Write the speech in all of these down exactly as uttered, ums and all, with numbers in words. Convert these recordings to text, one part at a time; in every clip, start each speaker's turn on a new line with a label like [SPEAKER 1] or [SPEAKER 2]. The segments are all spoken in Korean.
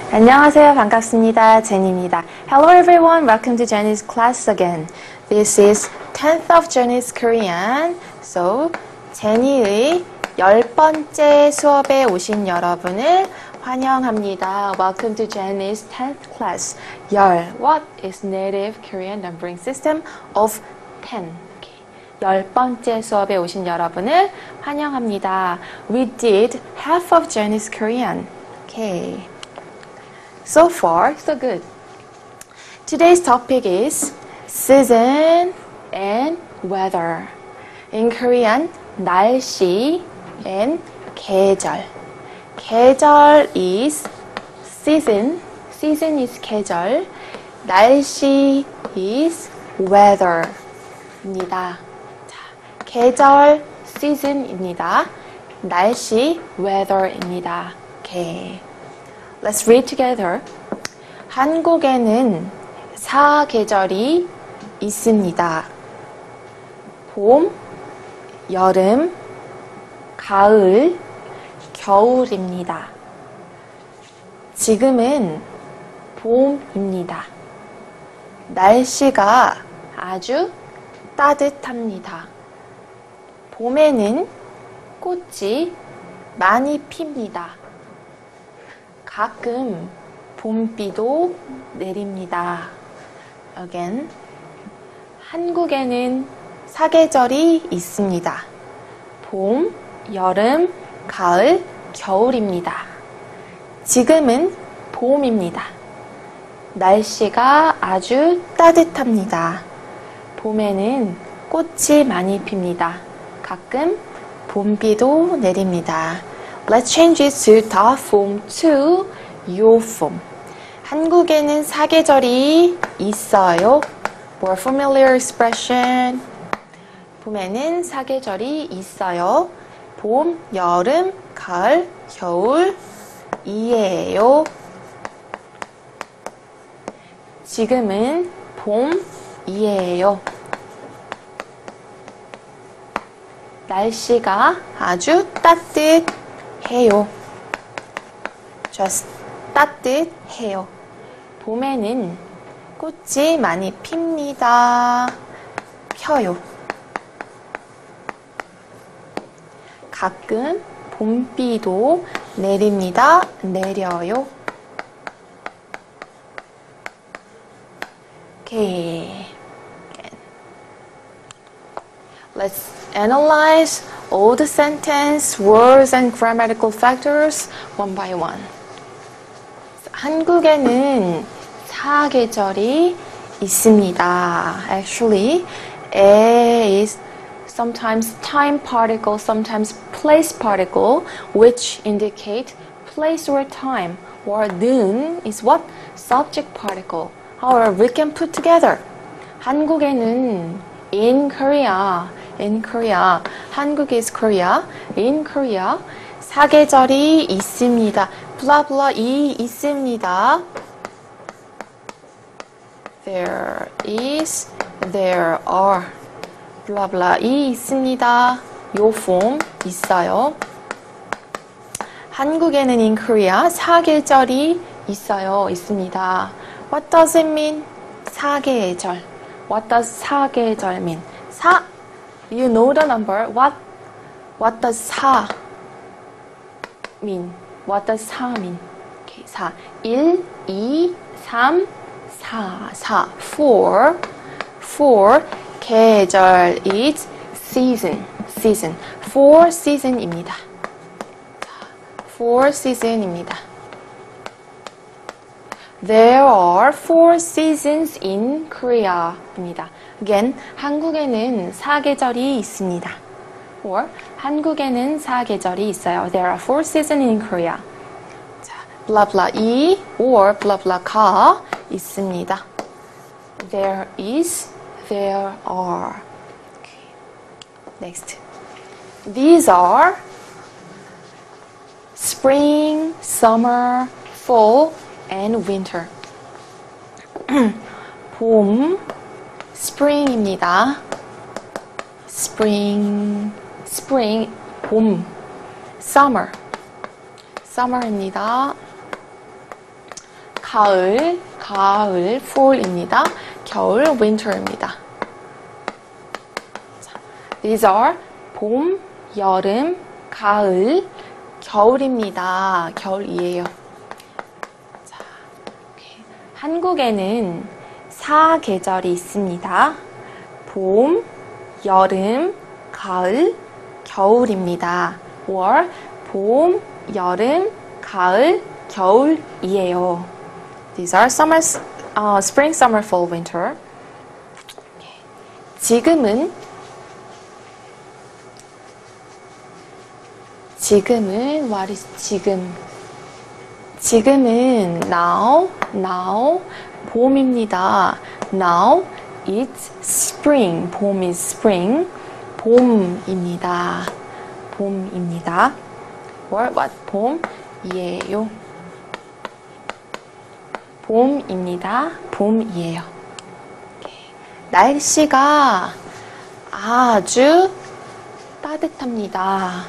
[SPEAKER 1] 안녕하세요. 반갑습니다. 제니입니다. Hello everyone. Welcome to Jenny's class again. This is tenth of Jenny's Korean. So, 제니의 열 번째 수업에 오신 여러분을 환영합니다. Welcome to Jenny's tenth class. 열. What is native Korean numbering system of ten? Okay. 열 번째 수업에 오신 여러분을 환영합니다. We did half of Jenny's Korean. Okay. So far, so good. Today's topic is season and weather. In Korean, 날씨 and 계절. 계절 is season. Season is 계절. 날씨 is weather. 입니다. 자, 계절 season입니다. 날씨 weather입니다. Okay. Let's read together. 한국에는 사계절이 있습니다. 봄, 여름, 가을, 겨울입니다. 지금은 봄입니다. 날씨가 아주 따뜻합니다. 봄에는 꽃이 많이 핍니다. 가끔 봄비도 내립니다. Again. 한국에는 사계절이 있습니다. 봄, 여름, 가을, 겨울입니다. 지금은 봄입니다. 날씨가 아주 따뜻합니다. 봄에는 꽃이 많이 핍니다. 가끔 봄비도 내립니다. Let's change it to the form to your form. 한국에는 사계절이 있어요. More familiar expression. 봄에는 사계절이 있어요. 봄, 여름, 가을, 겨울이에요. 지금은 봄이에요. 날씨가 아주 따뜻해요. Just 따뜻해요. 봄에는 꽃이 많이 핍니다. 펴요. 가끔 봄비도 내립니다. 내려요. Okay. Let's analyze all the sentence, words, and grammatical factors one by one. 한국에는 사계절이 있습니다. Actually, 에 is sometimes time particle, sometimes place particle, which indicate place or time. Or 는 is what? Subject particle. However, we can put together. 한국에는 in Korea, in Korea, 한국 is Korea, in Korea, 사계절이 있습니다. blah blah 이 있습니다. There is, there are. blah blah 이 있습니다. 요 form 있어요. 한국에는 in Korea 사계절이 있어요. 있습니다. What does it mean? 사계절. What does 사계절 mean? 사, you know the number. What, what does 사 mean? What does 사 mean? Okay, 사. 일, 이, 삼, 사, 사. four, four. 계절 is season, season. four season입니다. four season입니다. There are four seasons in Korea입니다. Again, 한국에는 사계절이 있습니다. Or 한국에는 사계절이 있어요. There are four seasons in Korea. 자, blah blah 이 or blah blah 가 있습니다. There is, there are. Okay. Next. These are spring, summer, fall, and winter. 봄, spring입니다. spring, spring, 봄. summer, summer입니다. 가을, 가을, fall입니다. 겨울, winter입니다. 자, these are 봄, 여름, 가을, 겨울입니다. 겨울이에요. 자, 오케이. 한국에는 사계절이 있습니다. 봄, 여름, 가을, 겨울입니다. 월, 봄, 여름, 가을, 겨울이에요. These are summer, uh, spring, summer, fall, winter. 지금은 지금은 what is 지금? 지금은 now, now 봄입니다. Now it's spring. 봄 is spring. 봄입니다. 봄입니다. or what? 봄이에요. 봄입니다. 봄이에요. 날씨가 아주 따뜻합니다.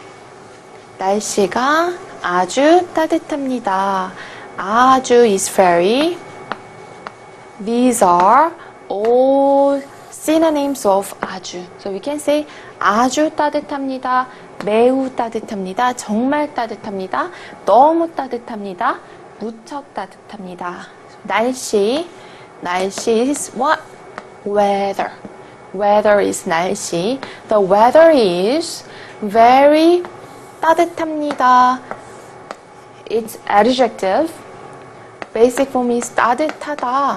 [SPEAKER 1] 날씨가 아주 따뜻합니다. 아주 is very. These are all synonyms of 아주. So we can say 아주 따뜻합니다. 매우 따뜻합니다. 정말 따뜻합니다. 너무 따뜻합니다. 무척 따뜻합니다. 날씨, 날씨 is what? Weather. Weather is 날씨. The weather is very 따뜻합니다. It's adjective. Basic form is 따뜻하다.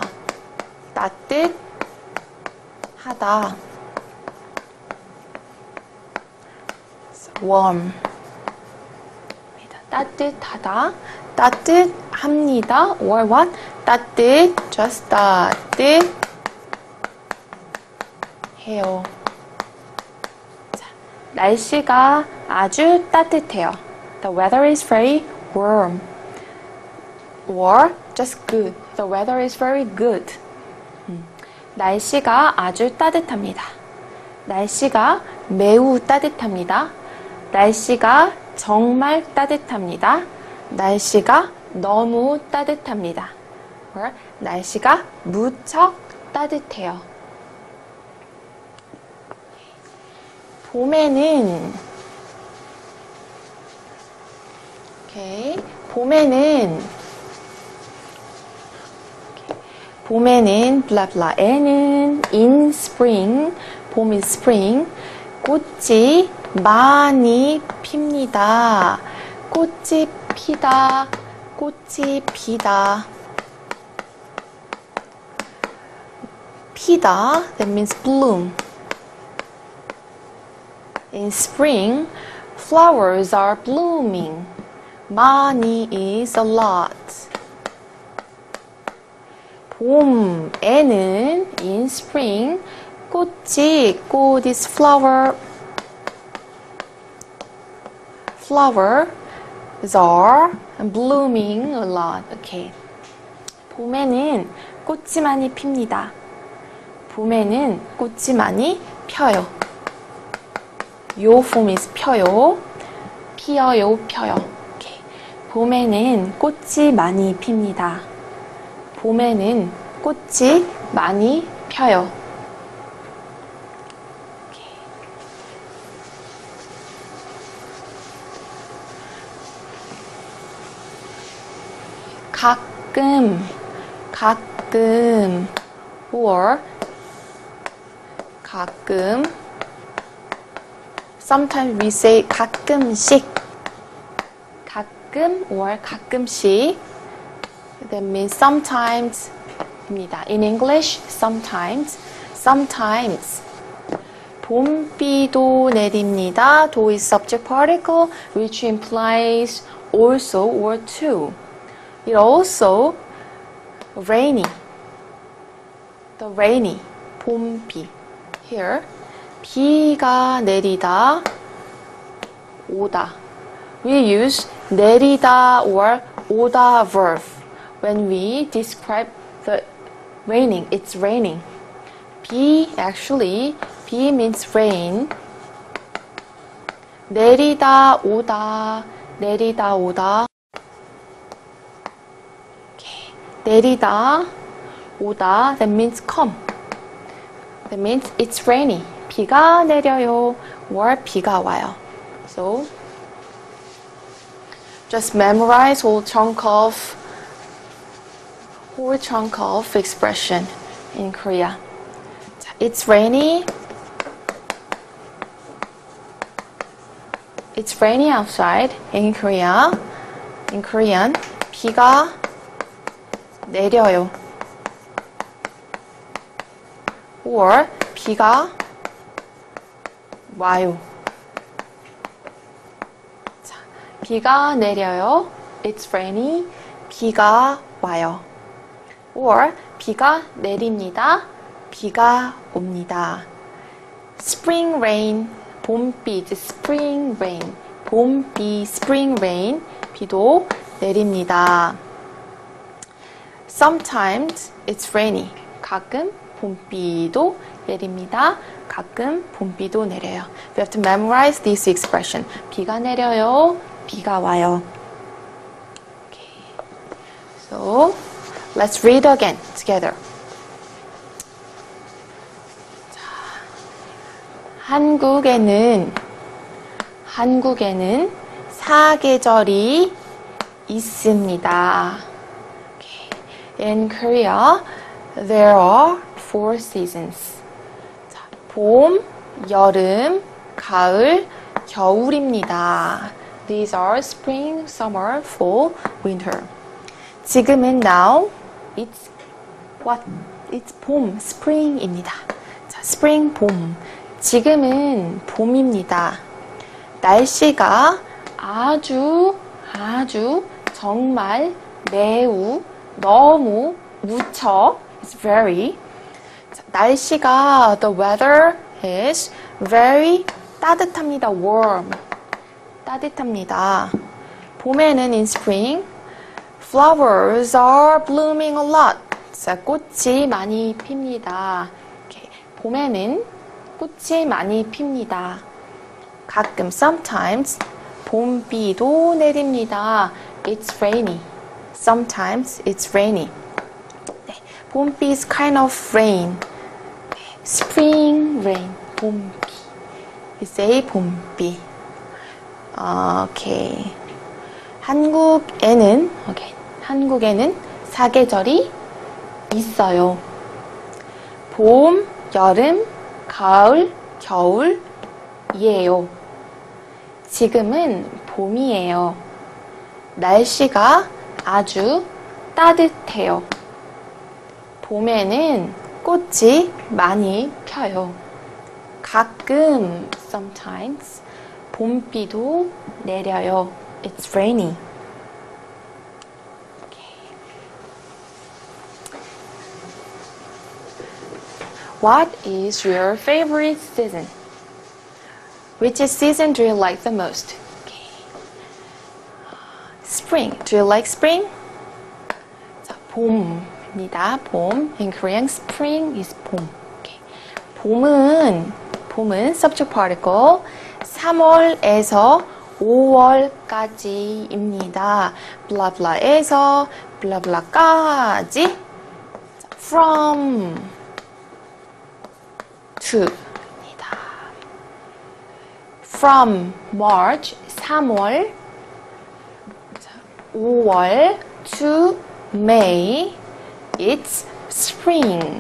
[SPEAKER 1] 따뜻하다. warm. 따뜻하다. 따뜻합니다. or what? 따뜻. just 따뜻. 해요. 자, 날씨가 아주 따뜻해요. The weather is very warm. or just good. The weather is very good. 음. 날씨가 아주 따뜻합니다. 날씨가 매우 따뜻합니다. 날씨가 정말 따뜻합니다. 날씨가 너무 따뜻합니다. or 날씨가 무척 따뜻해요. 봄에는 오케이. 봄에는 오케이. 봄에는 블라블라 에는 in spring 봄 is spring 꽃이 많이 핍니다. 꽃이 피다. 꽃이 피다. 피다 that means bloom. In spring, flowers are blooming. 많이 is a lot. 봄에는 in spring, 꽃이 꽃 is flower. Flowers are blooming a lot. Okay. 봄에는 꽃이 많이 핍니다. 봄에는 꽃이 많이 펴요. 요 form is 펴요. 피어요, 펴요. Okay. 봄에는 꽃이 많이 핍니다. 봄에는 꽃이 많이 펴요. Okay. 가끔, 가끔, or 가끔. Sometimes we say 가끔씩. 가끔 or 가끔씩. That means sometimes 입니다. In English, sometimes. Sometimes. 봄비도 내립니다. 도 is subject particle which implies also or to. It also rainy. The rainy. 봄비. Here. 비가 내리다, 오다. We use 내리다 or 오다 verb when we describe the raining. It's raining. 비, actually, 비 means rain. 내리다, 오다, 내리다, 오다. Okay. 내리다, 오다, that means come. That means it's rainy. 비가 내려요, or 비가 와요. So, just memorize whole chunk of, whole chunk of expression in Korea. It's rainy. It's rainy outside in Korea. In Korean, 비가 내려요. Or 비가 와요. 자, 비가 내려요. It's rainy. 비가 와요. Or 비가 내립니다. 비가 옵니다. Spring rain. 봄비, spring rain. 봄비, spring rain. 비도 내립니다. Sometimes it's rainy. 가끔 봄비도 내립니다. 가끔 봄비도 내려요. We have to memorize this expression. 비가 내려요. 비가 와요. Okay. So, let's read again together. 자, 한국에는 한국에는 사계절이 있습니다. Okay. In Korea, there are four seasons. 자, 봄, 여름, 가을, 겨울입니다. These are spring, summer, fall, winter. 지금은 now, it's what? It's 봄, spring입니다. 자, spring, 봄. 지금은 봄입니다. 날씨가 아주, 아주, 정말, 매우, 너무, 무척, it's very. 자, 날씨가, the weather is very 따뜻합니다. warm. 따뜻합니다. 봄에는 in spring, flowers are blooming a lot. 자, 꽃이 많이 핍니다. Okay. 봄에는 꽃이 많이 핍니다. 가끔, sometimes, 봄비도 내립니다. It's rainy. Sometimes it's rainy. 네, 봄비 is kind of rain. Spring rain. 봄비. We say 봄비. 오케이. 한국에는, 오케이. 한국에는 사계절이 있어요. 봄, 여름, 가을, 겨울이에요. 지금은 봄이에요. 날씨가 아주 따뜻해요. 봄에는 꽃이 많이 펴요. 가끔, sometimes, 봄비도 내려요. It's rainy. Okay. What is your favorite season? Which season do you like the most? Okay. Spring. Do you like spring? 자, 봄입니다. 봄. In Korean, spring is 봄. Okay. 봄은 봄은 subject particle 삼월에서 오월까지입니다. 블라블라에서 블라블라까지 from to from March 삼월 오월 to May it's spring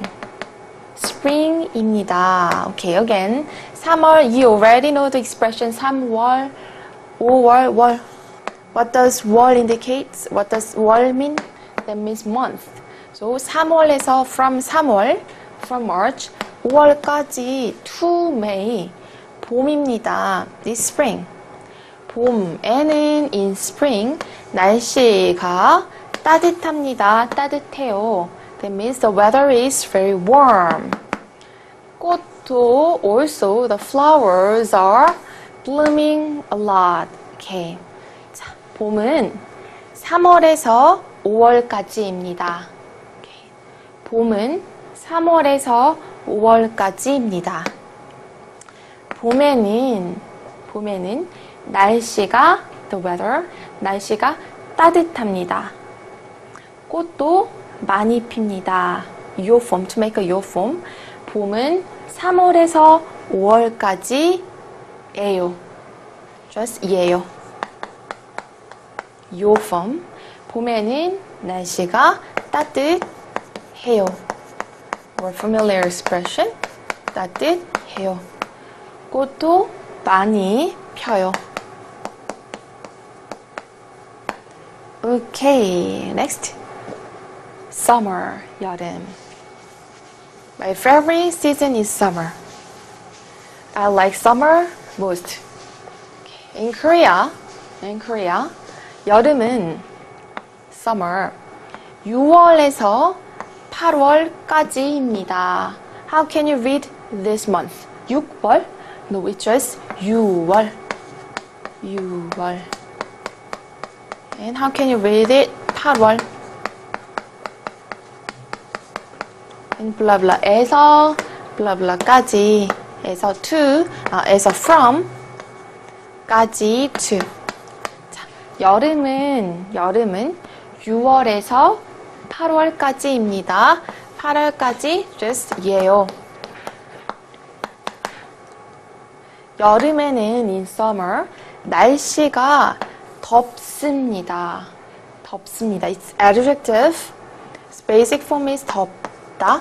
[SPEAKER 1] spring입니다. Okay, again 삼월 you already know the expression 삼월 오월 월. What does 월 indicate? What does 월 mean? That means month. So 삼월에서 from 삼월 from March 오월까지 to May 봄입니다. This spring. 봄에는 in spring 날씨가 따뜻합니다. 따뜻해요. That means the weather is very warm. 꽃도 also the flowers are blooming a lot. Okay. 자, 봄은 삼월에서 오월까지입니다. Okay. 봄은 삼월에서 오월까지입니다. 봄에는 봄에는 날씨가 the weather 날씨가 따뜻합니다. 꽃도 많이 핍니다. 요폼, to make a 요폼. 봄은 삼월에서 오월까지예요. just 이에요. 요폼. 봄에는 날씨가 따뜻해요. More familiar expression. 따뜻해요. 꽃도 많이 펴요. Okay, next. Summer, 여름. My favorite season is summer. I like summer most. In Korea, in Korea, 여름은 summer, 유월에서 팔월까지입니다. How can you read this month? 육월? No, it's just 유월. 유월. And how can you read it? 팔월. And blah blah. 에서 blah blah까지. 에서 to. 아, 에서 from. 까지 to. 자, 여름은 여름은 유월에서 팔월까지입니다. 팔월까지 just 예요. 여름에는 in summer 날씨가 덥습니다. 덥습니다. It's adjective. Its basic form is 덥다.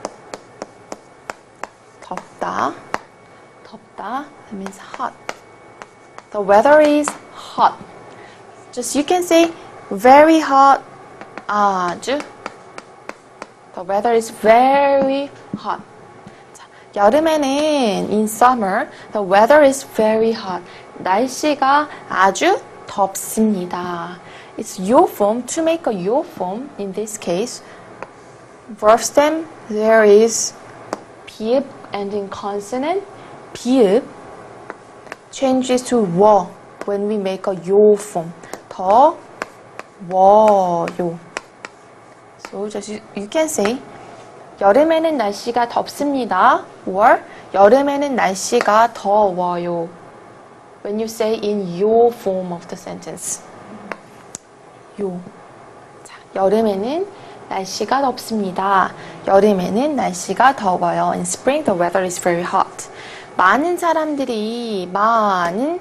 [SPEAKER 1] 덥다. 덥다. That means hot. The weather is hot. Just you can say very hot. 아주. The weather is very hot. 자, 여름에는 in summer the weather is very hot. 날씨가 아주 덥습니다. It's your form. To make a your form in this case, verb stem there is 비읍 ending consonant. 비읍 changes to 워 when we make a your form. 더 워요. So just you, you can say 여름에는 날씨가 덥습니다. or 여름에는 날씨가 더워요. When you say in your form of the sentence. 요. 자, 여름에는 날씨가 덥습니다. 여름에는 날씨가 더워요. In spring the weather is very hot. 많은 사람들이 많은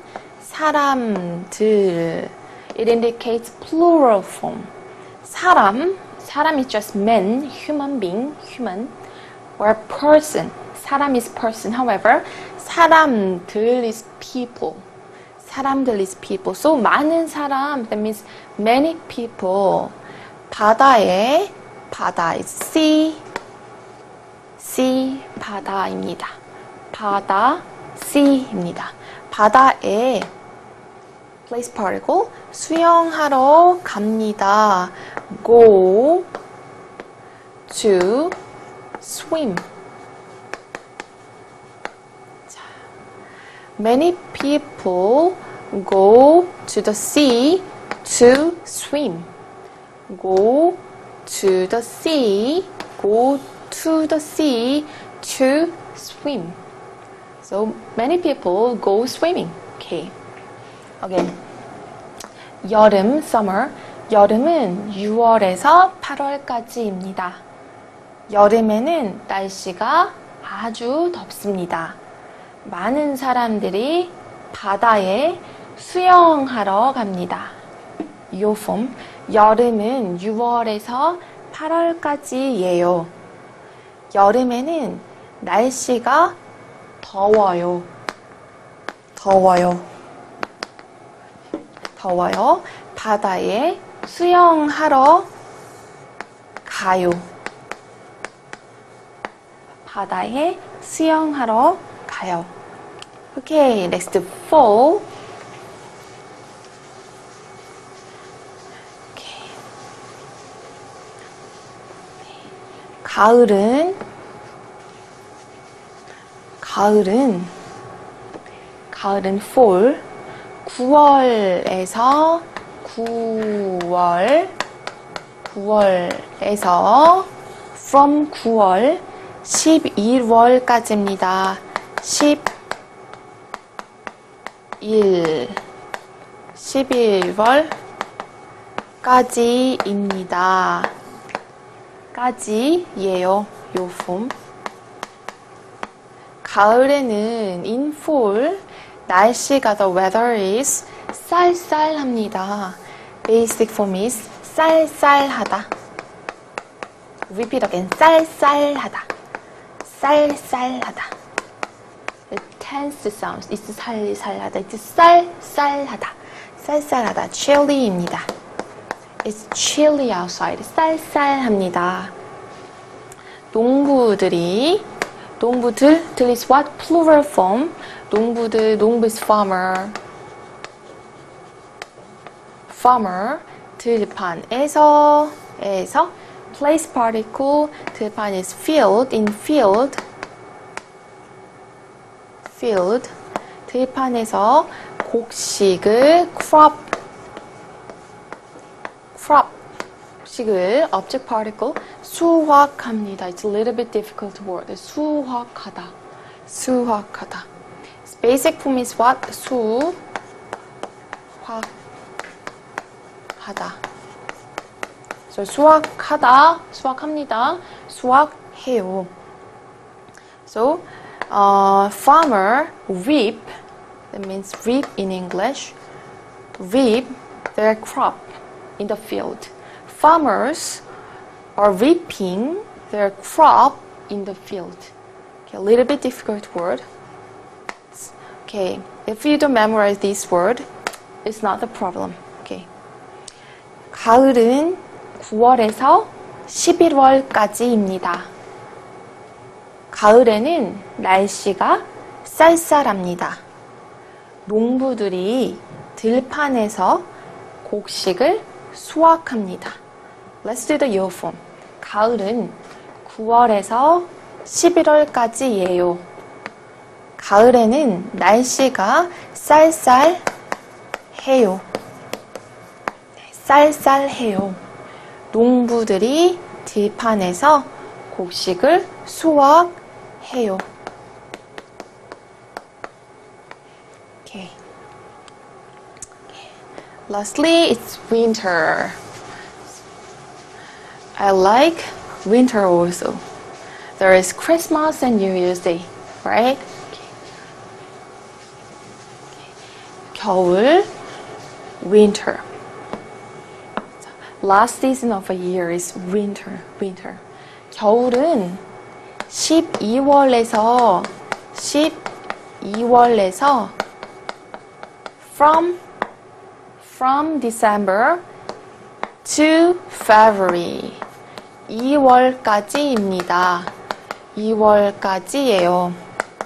[SPEAKER 1] 사람들. It indicates plural form. 사람, 사람 is just men, human being, human, or person. 사람 is person. However, 사람들 is people. 사람들 is people. So 많은 사람, that means many people. 바다에, 바다 is sea, sea, 바다입니다. 바다, sea입니다. 바다에 place particle 수영하러 갑니다. Go to swim. 자, many people go to the sea to swim. Go to the sea. Go to the sea to swim. So many people go swimming. Okay. Again. 여름, summer. 여름은 유월에서 팔월까지입니다. 여름에는 날씨가 아주 덥습니다. 많은 사람들이 바다에 수영하러 갑니다. Your form. 여름은 유월에서 팔월까지예요. 여름에는 날씨가 더워요. 더워요. 더워요. 바다에 수영하러 가요. 바다에 수영하러 가요. Okay, next fall. Okay. 가을은 가을은 가을은 fall. 구월에서 구월 구월에서 from 구월 십일월까지입니다. 십일 십일월까지입니다. 까지예요. 요 form. 가을에는 in fall 날씨가 the weather is 쌀쌀합니다. Basic form is 쌀쌀하다. Repeat again. 쌀쌀하다. 쌀쌀하다. The tense sounds. It's 살살하다. It's 쌀쌀하다. 쌀쌀하다. chilly입니다. It's chilly outside. 쌀쌀합니다. 농부들이 농부들 들 is what? Plural form. 농부들, 농부 is farmer. farmer. 들판에서 에서 place particle. 들판 is field. in field. field. 들판에서 곡식을 crop. crop. 곡식을 object particle 수확합니다. It's a little bit difficult word. 수확하다. 수확하다. Basic form is what? 수확하다. So 수확하다. 수확합니다. 수확해요. So uh, farmer reap. That means reap in English. Reap their crop in the field. Farmers are reaping their crop in the field. Okay, a little bit difficult word. Okay, if you don't memorize this word, it's not the problem. Okay. 가을은 구월에서 십일월까지입니다. 가을에는 날씨가 쌀쌀합니다. 농부들이 들판에서 곡식을 수확합니다. Let's do the year form. 가을은 구월에서 십일월까지예요. 가을에는 날씨가 쌀쌀해요. 쌀쌀해요. 농부들이 들판에서 곡식을 수확해요. Okay. Lastly, it's winter. I like winter also. There is Christmas and New Year's Day, right? Okay. Okay. 겨울, winter. Last season of a year is winter, winter. 겨울은 십이월에서 십이월에서 from from December to February. 이월까지입니다. 이월까지예요.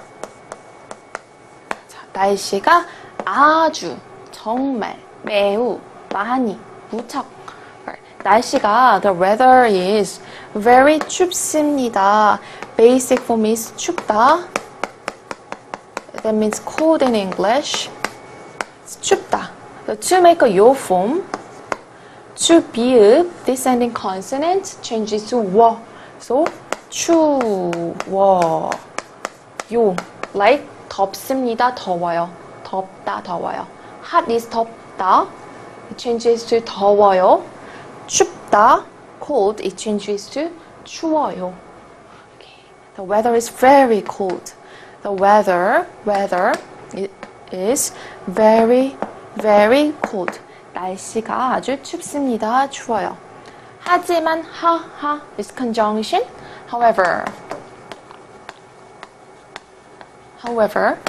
[SPEAKER 1] 자, 날씨가 아주, 정말, 매우, 많이, 무척. 날씨가 the weather is very 춥습니다. Basic form is 춥다. That means cold in English. It's 춥다. To make a yo form, to 비읍 descending consonant changes to 워. So 추워 요 like 덥습니다. 더워요. 덥다. 더워요. hot is 덥다. It changes to 더워요. 춥다. cold it changes to 추워요. Okay. The weather is very cold. The weather weather is very very cold. 날씨가 아주 춥습니다. 추워요. 하지만 하하 is conjunction. However, however,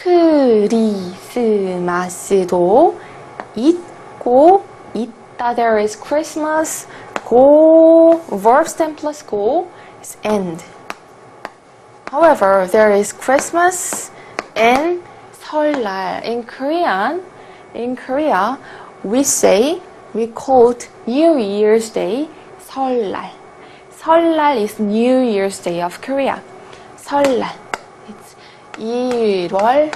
[SPEAKER 1] 크리스마스도 있고 있다. There is Christmas. Go verb stem plus go is end. However, there is Christmas and 설날. In Korean, in Korea, we say we quote New Year's Day 설날. 설날 is New Year's Day of Korea. 설날. It's 일월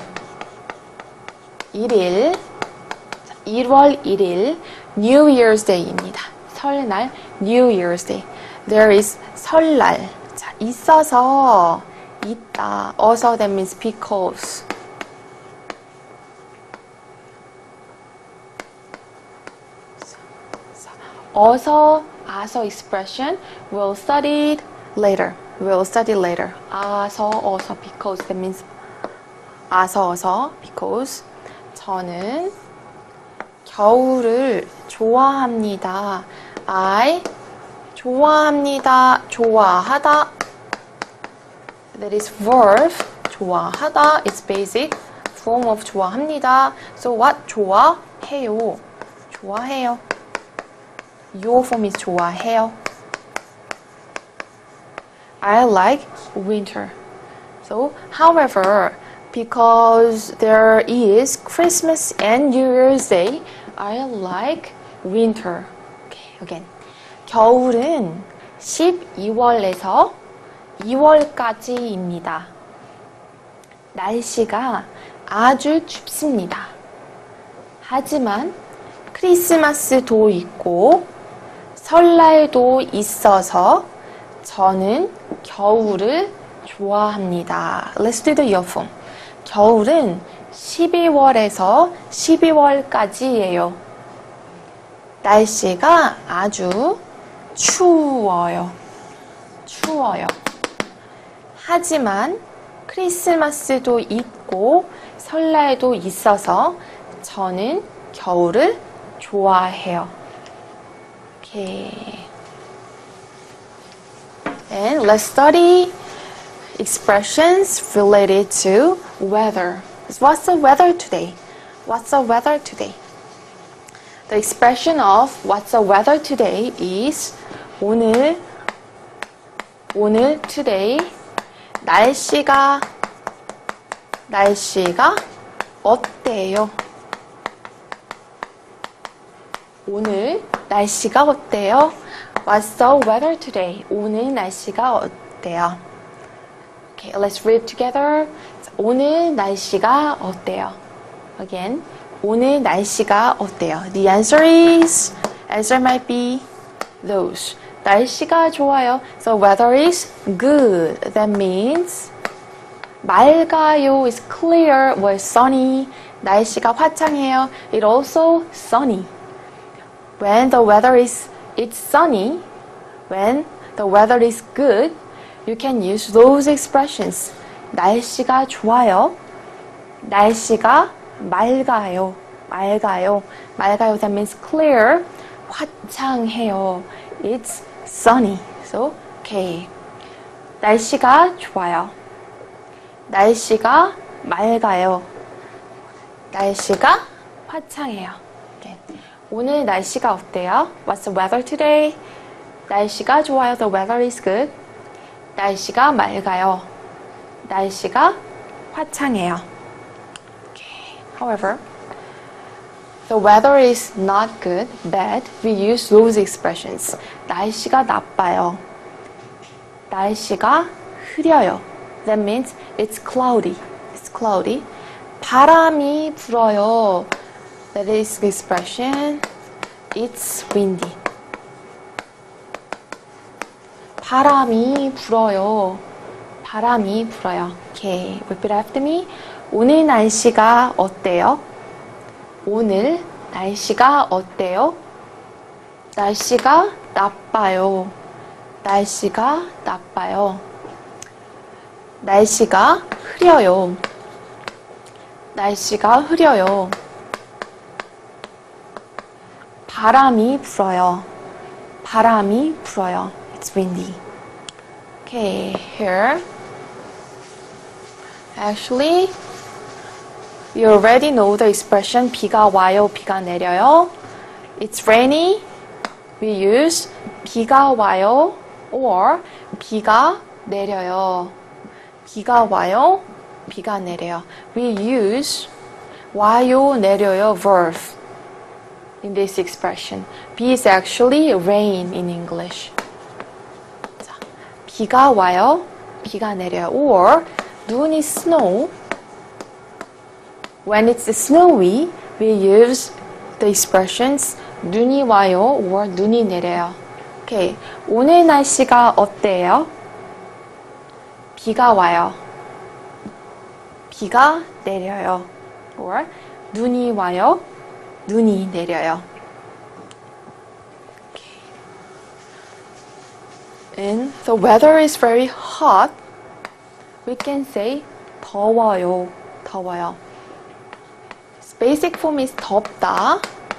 [SPEAKER 1] 일일. 일월 일일 New Year's Day입니다. 설날 New Year's Day. There is 설날. 자, 있어서 있다. Also that means because. 어서 아서 expression will study later. Will study later. 아서 어서 because that means 아서 어서 because 저는 겨울을 좋아합니다. I 좋아합니다. 좋아하다. That is verb. 좋아하다. It's basic form of 좋아합니다. So what? 좋아해요. 좋아해요. Your form is 좋아해요. I like winter. So, however, because there is Christmas and New Year's Day, I like winter. Okay, again. 겨울은 십이월에서 이월까지입니다. 날씨가 아주 춥습니다. 하지만 크리스마스도 있고 설날도 있어서 저는 겨울을 좋아합니다. Let's do the year form. 겨울은 십이월에서 십이월까지예요. 날씨가 아주 추워요. 추워요. 하지만 크리스마스도 있고 설날도 있어서 저는 겨울을 좋아해요. Okay. And let's study expressions related to weather. What's the weather today? What's the weather today? The expression of what's the weather today is 오늘, 오늘 today 날씨가, 날씨가 어때요? 오늘 날씨가 어때요? What's the weather today? 오늘 날씨가 어때요? Okay, let's read together. 오늘 날씨가 어때요? Again, 오늘 날씨가 어때요? The answer is, answer might be those. 날씨가 좋아요. So weather is good. That means 맑아요 is clear or sunny. 날씨가 화창해요. It also sunny. When the weather is it's sunny, when the weather is good, you can use those expressions. 날씨가 좋아요. 날씨가 맑아요. 맑아요. 맑아요. That means clear. 화창해요. It's sunny. So, okay. 날씨가 좋아요. 날씨가 맑아요. 날씨가 화창해요. Okay. 오늘 날씨가 어때요? What's the weather today? 날씨가 좋아요. The weather is good. 날씨가 맑아요. 날씨가 화창해요. Okay. However, the weather is not good, bad. We use those expressions. 날씨가 나빠요. 날씨가 흐려요. That means it's cloudy. It's cloudy. 바람이 불어요. That is the expression. It's windy. 바람이 불어요. 바람이 불어요. Okay, repeat after me. 오늘 날씨가 어때요? 오늘 날씨가 어때요? 날씨가 나빠요. 날씨가 나빠요. 날씨가 흐려요. 날씨가 흐려요. 바람이 불어요. 바람이 불어요. It's windy. Okay, here. Actually, you already know the expression 비가 와요, 비가 내려요. It's rainy. We use 비가 와요 or 비가 내려요. 비가 와요, 비가 내려요. We use 와요, 내려요 verb in this expression. B is actually rain in English. 자, 비가 와요, 비가 내려요. Or 눈이 snow. When it's snowy, we use the expressions 눈이 와요 or 눈이 내려요. Okay. 오늘 날씨가 어때요? 비가 와요. 비가 내려요. Or 눈이 와요. 눈이 내려요. Okay. and the weather is very hot, we can say 더워요, 더워요. Basic form is 덥다.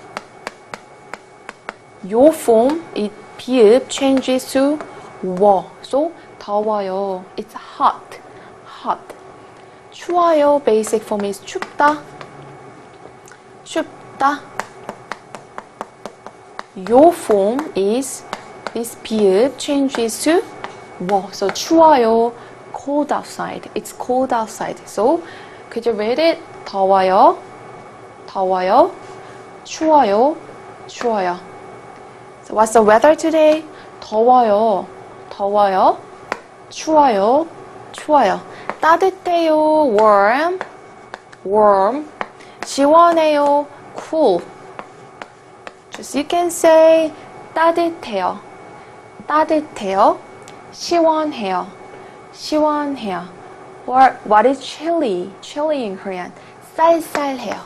[SPEAKER 1] Your form, it 비읍 changes to 워. So 더워요. It's hot, hot. 추워요. Basic form is 춥다, 춥다. Your form is this 비읍 changes to 워. So 추워요. Cold outside. It's cold outside. So could you read it? 더워요, 더워요. 추워요, 추워요. So what's the weather today? 더워요, 더워요. 추워요, 추워요. 따뜻해요, warm, warm. 시원해요, cool. Just you can say 따뜻해요, 따뜻해요. 시원해요, 시원해요. Or what is chilly? Chilly in Korean. 쌀쌀해요,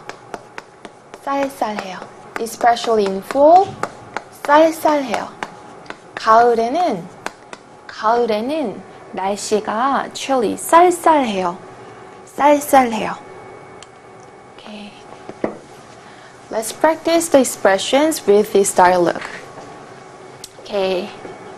[SPEAKER 1] 쌀쌀해요. Especially in fall, 쌀쌀해요. 가을에는 가을에는 날씨가 chilly, 쌀쌀해요, 쌀쌀해요. Okay. Let's practice the expressions with this dialogue. Okay.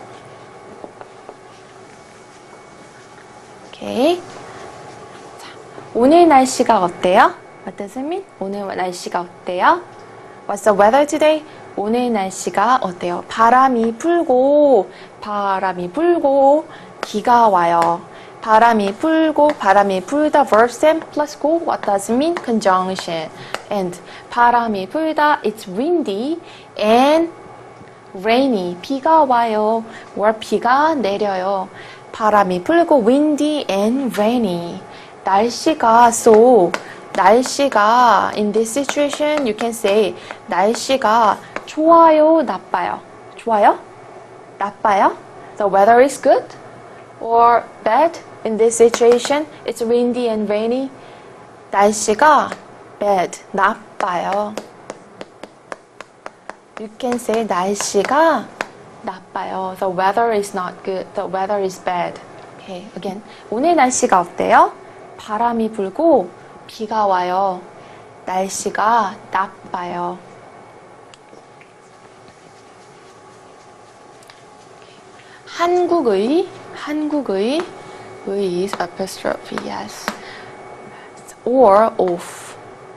[SPEAKER 1] Okay. 자, 오늘 날씨가 어때요? What does it mean? 오늘 날씨가 어때요? What's the weather today? 오늘 날씨가 어때요? 바람이 불고, 바람이 불고, 비가 와요. 바람이 불고, 바람이 불다, verb stem plus go. What does it mean? Conjunction. And 바람이 불다, it's windy and rainy. 비가 와요. or 비가 내려요. 바람이 불고, windy and rainy. 날씨가 so, 날씨가 in this situation you can say 날씨가 좋아요, 나빠요. 좋아요? 나빠요? The weather is good or bad? In this situation, it's windy and rainy. 날씨가 bad, 나빠요. You can say 날씨가 나빠요. The weather is not good. The weather is bad. Okay, again. 오늘 날씨가 어때요? 바람이 불고 비가 와요. 날씨가 나빠요. 한국의, 한국의, 의 is apostrophe, yes. Or of.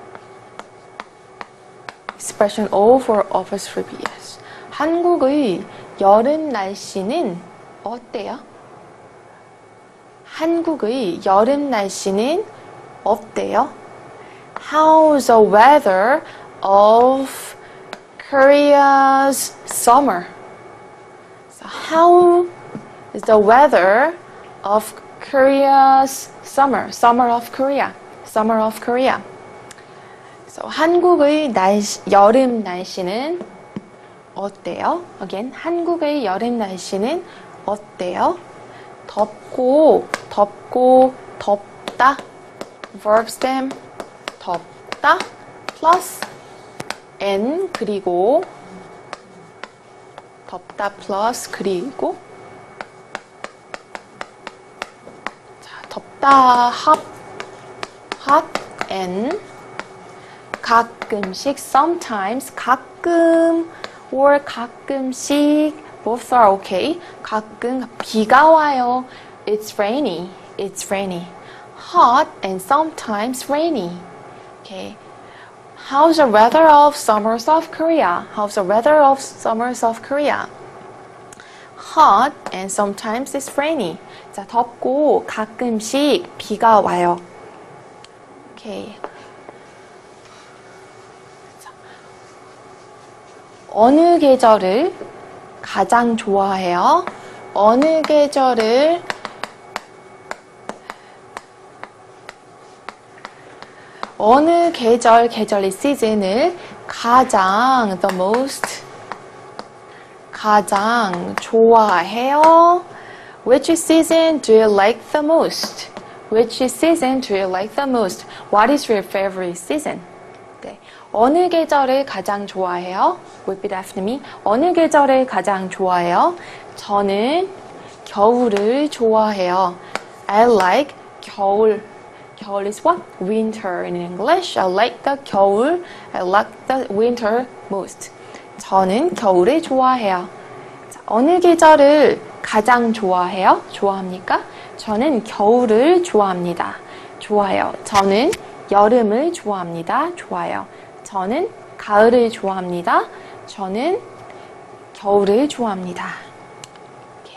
[SPEAKER 1] Expression of or apostrophe, yes. 한국의 여름 날씨는 어때요? 한국의 여름 날씨는 어때요? How's the weather of Korea's summer? So how is the weather of Korea's summer? Summer of Korea. Summer of Korea. So 한국의 날씨, 여름 날씨는 어때요? Again, 한국의 여름 날씨는 어때요? 덥고, 덥고, 덥다. verb stem 덥다 plus n 그리고 덥다 plus 그리고 자, 덥다 hot hot n 가끔씩 sometimes 가끔 or 가끔씩 both are okay. 가끔 비가 와요. It's rainy. It's rainy. Hot and sometimes rainy. Okay. How's the weather of summer South Korea? How's the weather of summer South Korea? Hot and sometimes it's rainy. 자, 덥고 가끔씩 비가 와요. Okay. 자, 어느 계절을 가장 좋아해요? 어느 계절을 어느 계절, 계절의 시즌을 가장, the most, 가장 좋아해요? Which season do you like the most? Which season do you like the most? What is your favorite season? 네. 어느 계절을 가장 좋아해요? Repeat after me. 어느 계절을 가장 좋아해요? 저는 겨울을 좋아해요. I like 겨울. 겨울 is what? Winter in English. I like the 겨울. I like the winter most. 저는 겨울을 좋아해요. 자, 어느 계절을 가장 좋아해요? 좋아합니까? 저는 겨울을 좋아합니다. 좋아요. 저는 여름을 좋아합니다. 좋아요. 저는 가을을 좋아합니다. 저는 겨울을 좋아합니다. Okay.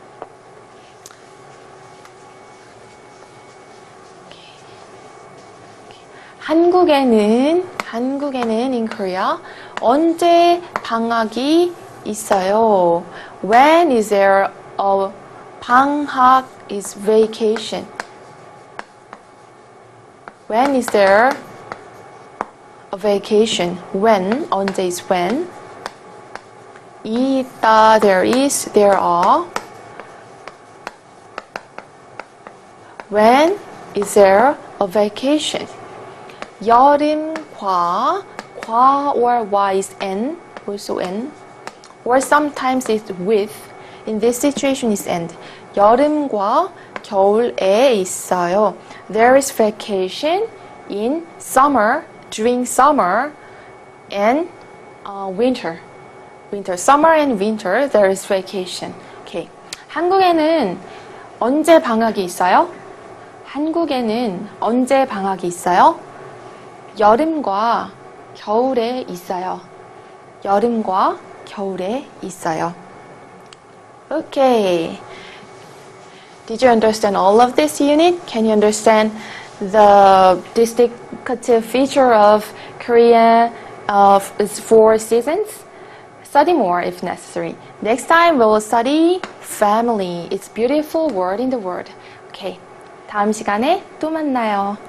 [SPEAKER 1] Okay. Okay. 한국에는 한국에는 in Korea 언제 방학이 있어요? When is there a 방학 is vacation? When is there a vacation? When, 언제 is when. 있다, there is, there are. When is there a vacation? 여름과, 과 or y is n, also n. Or sometimes it's with. In this situation is end. 여름과 겨울에 있어요. There is vacation in summer, during summer and uh, winter. Winter, summer and winter, there is vacation. Okay. 한국에는 언제 방학이 있어요? 한국에는 언제 방학이 있어요? 여름과 겨울에 있어요. 여름과 겨울에 있어요. Okay. Did you understand all of this unit? Can you understand the distinctive feature of Korea of its four seasons? Study more if necessary. Next time we will study family. It's a beautiful word in the world. Okay. 다음 시간에 또 만나요.